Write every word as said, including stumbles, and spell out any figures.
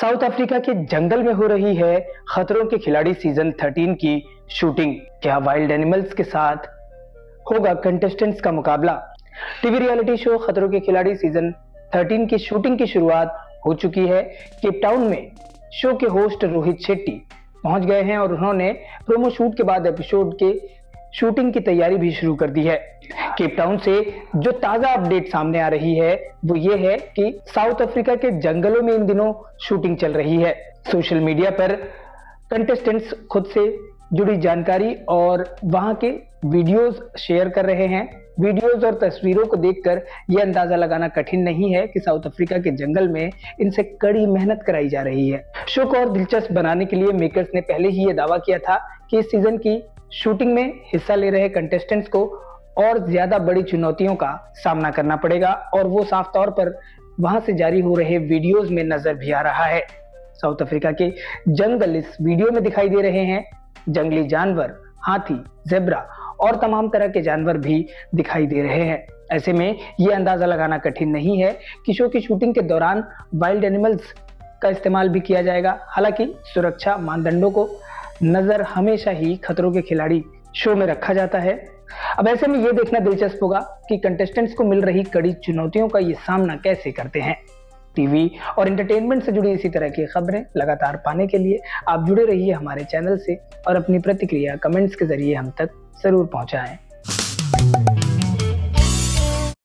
South Africa के जंगल में हो रही है खतरों के खिलाड़ी सीजन थर्टीन की शूटिंग। क्या वाइल्ड एनिमल्स के साथ होगा कंटेस्टेंट्स का मुकाबला? टीवी रियलिटी शो खतरों के खिलाड़ी सीजन थर्टीन की शूटिंग की शुरुआत हो चुकी है। केप टाउन में शो के होस्ट रोहित शेट्टी पहुंच गए हैं और उन्होंने प्रोमो शूट के बाद एपिसोड के शूटिंग की तैयारी भी शुरू कर दी है। केप टाउन से जो ताजा अपडेट सामने आ रही है वो ये है कि साउथ अफ्रीका के जंगलों में इन दिनों शूटिंग चल रही है। सोशल मीडिया पर कंटेस्टेंट्स खुद से जुड़ी जानकारी और वहां के वीडियोस शेयर कर रहे हैं। वीडियोस और तस्वीरों को देखकर यह अंदाजा लगाना कठिन नहीं है कि साउथ अफ्रीका के जंगल में इनसे कड़ी मेहनत कराई जा रही है। शो को और दिलचस्प बनाने के लिए मेकर्स ने पहले ही यह दावा किया था कि इस सीजन की शूटिंग में हिस्सा ले रहे कंटेस्टेंट्स को और ज्यादा बड़ी चुनौतियों का सामना करना पड़ेगा और वो साफ तौर पर वहां से जारी हो रहे वीडियोस में नजर भी आ रहा है। साउथ अफ्रीका के जंगल इस वीडियो में दिखाई दे रहे हैं। जंगली जानवर, हाथी, जेब्रा और तमाम तरह के जानवर भी दिखाई दे रहे हैं। ऐसे में यह अंदाजा लगाना कठिन नहीं है कि शो की शूटिंग के दौरान वाइल्ड एनिमल्स का इस्तेमाल भी किया जाएगा। हालांकि सुरक्षा मानदंडों को नजर हमेशा ही खतरों के खिलाड़ी शो में रखा जाता है। अब ऐसे में यह देखना दिलचस्प होगा कि कंटेस्टेंट्स को मिल रही कड़ी चुनौतियों का ये सामना कैसे करते हैं। टीवी और एंटरटेनमेंट से जुड़ी इसी तरह की खबरें लगातार पाने के लिए आप जुड़े रहिए हमारे चैनल से और अपनी प्रतिक्रिया कमेंट्स के जरिए हम तक जरूर पहुंचाएं।